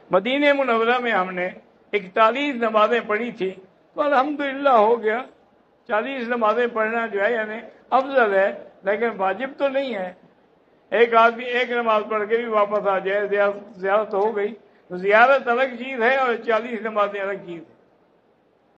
मदीने मुनव्वरा में हमने 41 नमाजें पढ़ी थी, तो अल्हम्दुलिल्लाह हो गया। 40 नमाजें पढ़ना जो है यानी अफजल है, लेकिन वाजिब तो नहीं है। एक आदमी एक नमाज पढ़ के भी वापस आ जाए, ज़ियारत हो गई। तो ज़ियारत अलग चीज़ है और 40 नमाजें अलग चीज़ है।